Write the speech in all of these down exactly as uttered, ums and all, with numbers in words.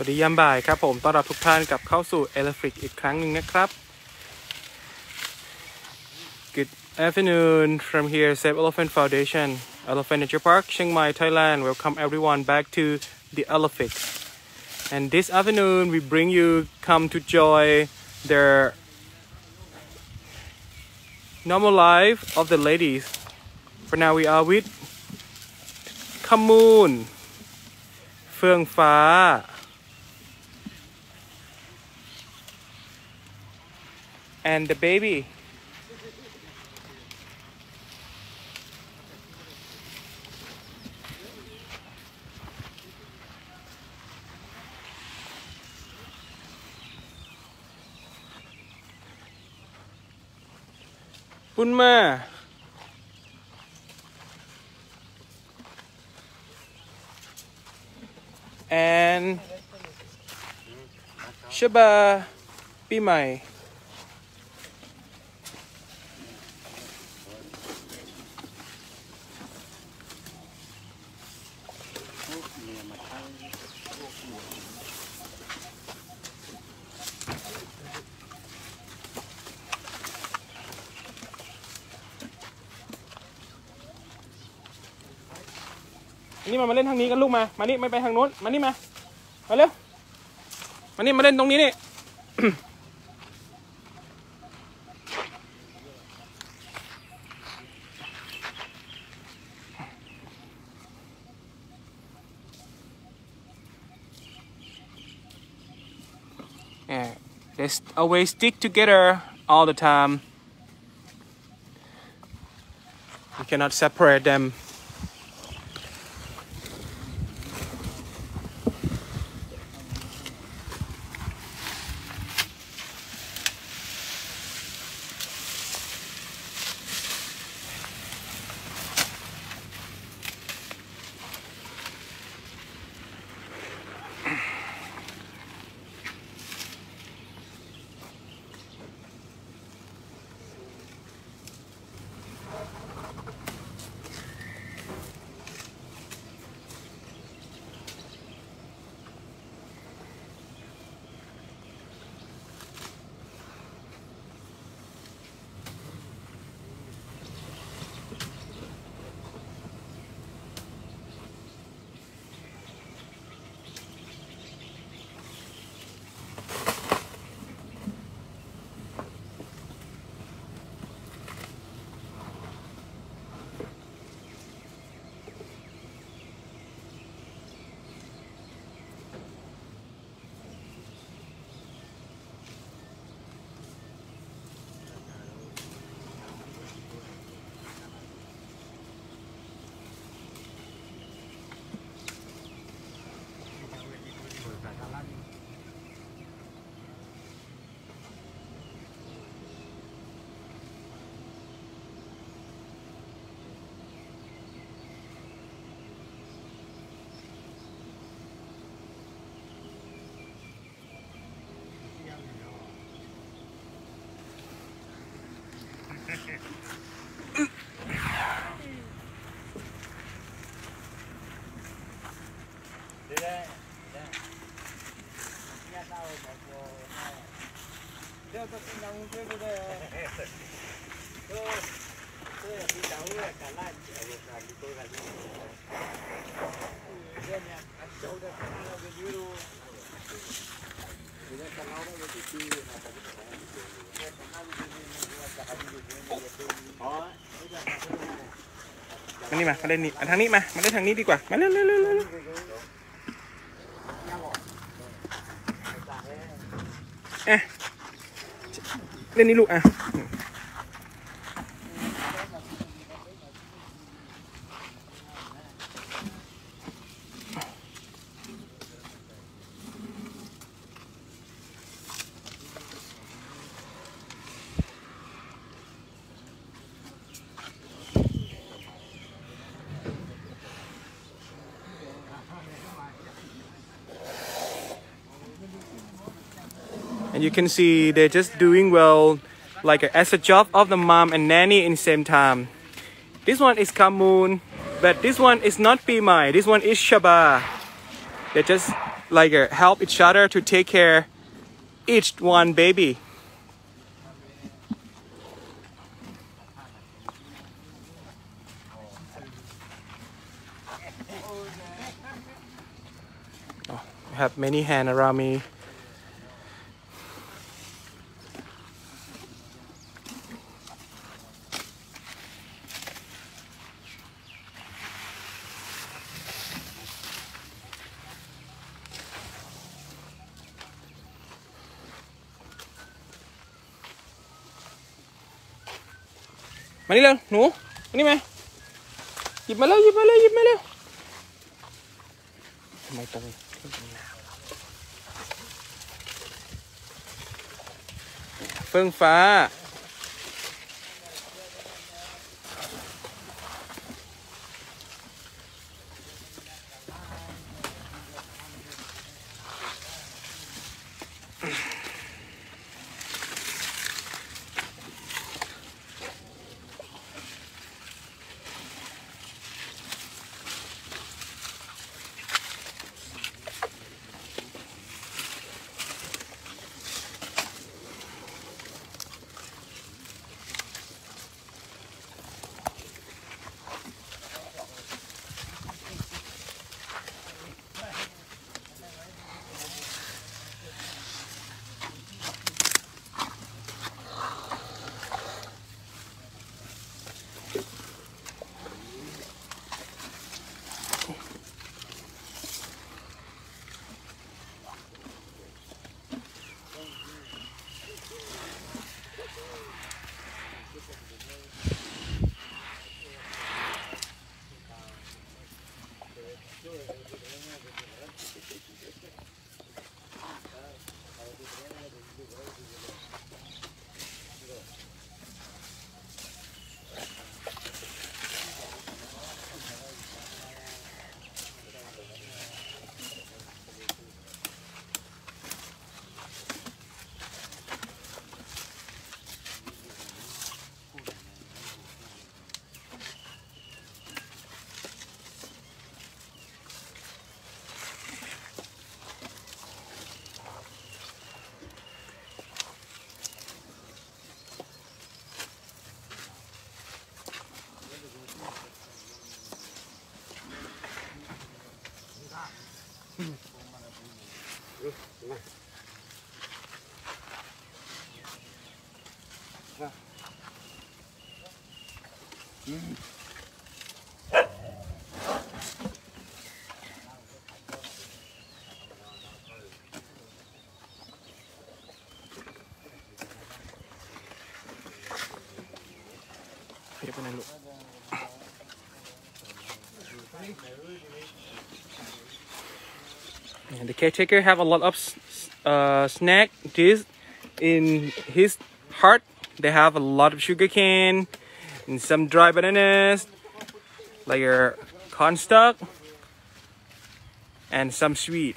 วัสดียามบ่ายครับผมต้อนรับทุกท่านกลับเข้าสู่ Elephant อีกครั้งหนึ่งนะครับ Good afternoon from here Save Elephant Foundation Elephant Nature Park Chiang Mai Thailand welcome everyone back to the Elephant and this afternoon we bring you come to enjoy their normal life of the ladies for now we are with Khamun เฟื่องฟ้าand the babyปุ้นมาand ชบาปีใหม่นี่มามาเล่นทางนี้กันลูกมามานี่ไม่ไปทางโน้นมานี่มามาเร็วมานี่มาเล่นตรงนี้นี่ yeah, they always stick together all the time you cannot separate themมานี่มามาเล่นนี่ทางนี้มามาเล่นทางนี้ดีกว่ามาเร็วเร็วเร็วเร็วเอ๊ะเล่นนี่ลูกอ่ะand you can see they're just doing well like a, as a job of the mom and nanny in the same time. This one is Khamun, but this one is not Pi Mai. This one is Shaba. They're just like uh, help each other to take care each one baby. Oh, I have many hands around me.มานี่เร็วหนูมานี่มาหยิบมาเร็วหยิบมาเร็วหยิบมาเร็วทำไมตรงเฟื่องฟ้าเดี๋ยวไปไหนลูก And the caretaker have a lot of uh, snack this in his heart. They have a lot of sugar cane and some dry bananas, like a cornstalk, and some sweet.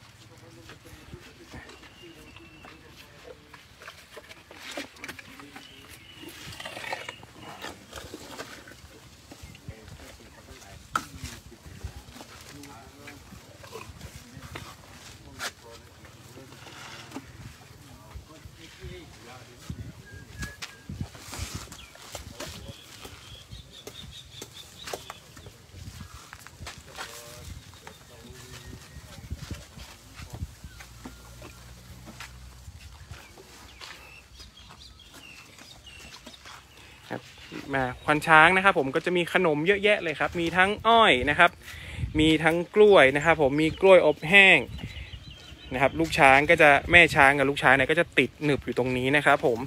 มาควานช้างนะครับผมก็จะมีขนมเยอะแยะเลยครับมีทั้งอ้อยนะครับมีทั้งกล้วยนะครับผมมีกล้วยอบแห้งนะครับลูกช้างก็จะแม่ช้างกับลูกช้างเนี่ยก็จะติดหนึบอยู่ตรงนี้นะครับผม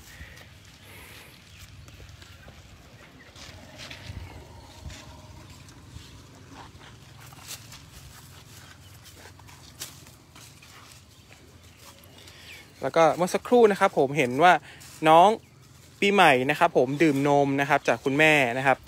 แล้วก็เมื่อสักครู่นะครับผมเห็นว่าน้องปีใหม่นะครับผมดื่มนมนะครับจากคุณแม่นะครับ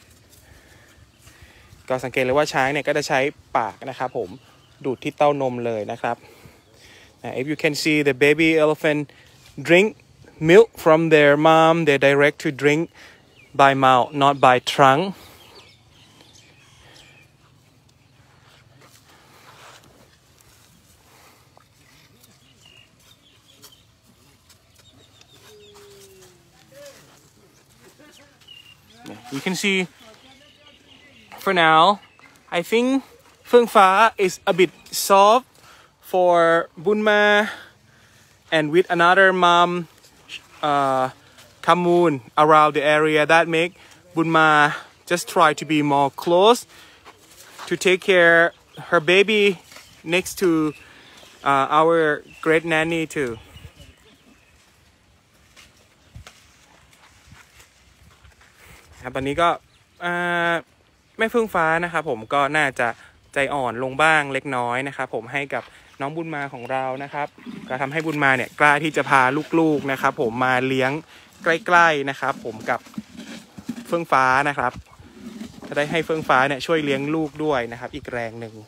ก็สังเกตเลยว่าช้างเนี่ยก็จะใช้ปากนะครับผมดูดที่เต้านมเลยนะครับ If you can see the baby elephant drink milk from their mom, they direct to drink by mouth, not by trunk. you can see for now I think Phương Phá is a bit soft for Bunma, and with another mom uh, Kamun around the area, that make Bunma just try to be more close to take care her baby next to uh, our great nanny too. ครับตอนนี้ก็แม่เฟื่องฟ้านะครับผมก็น่าจะใจอ่อนลงบ้างเล็กน้อยนะครับผมให้กับน้องบุญมาของเรานะครับก็ทำให้บุญมาเนี่ยกล้าที่จะพาลูกๆนะครับผมมาเลี้ยงใกล้ๆนะครับผมกับเฟื่องฟ้านะครับจะได้ให้เฟื่องฟ้าเนี่ยช่วยเลี้ยงลูกด้วยนะครับอีกแรงหนึ่ง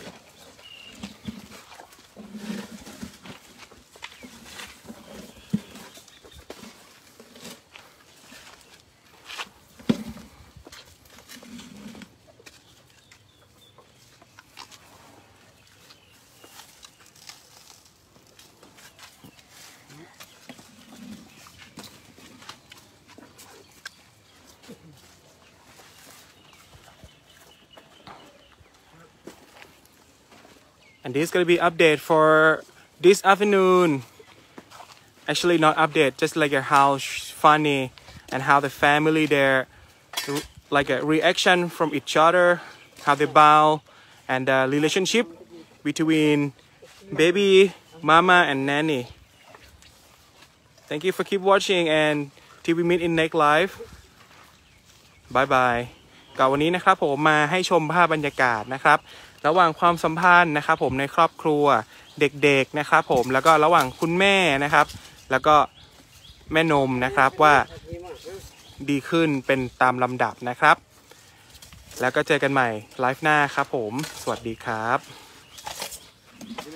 And this is going to be update for this afternoon. Actually not update, just like a how funny and how the family there, like a reaction from each other, how they bow, and the relationship between baby, mama, and nanny. Thank you for keep watching, and till we meet in next live. Bye bye. ก็วันนี้นะครับผมมาให้ชมภาพบรรยากาศนะครับระหว่างความสัมพันธ์นะครับผมในครอบครัวเด็กๆนะครับผมแล้วก็ระหว่างคุณแม่นะครับแล้วก็แม่นมนะครับว่าดีขึ้นเป็นตามลำดับนะครับแล้วก็เจอกันใหม่ไลฟ์หน้าครับผมสวัสดีครับ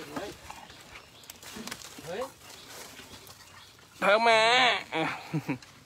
เพิ่มมา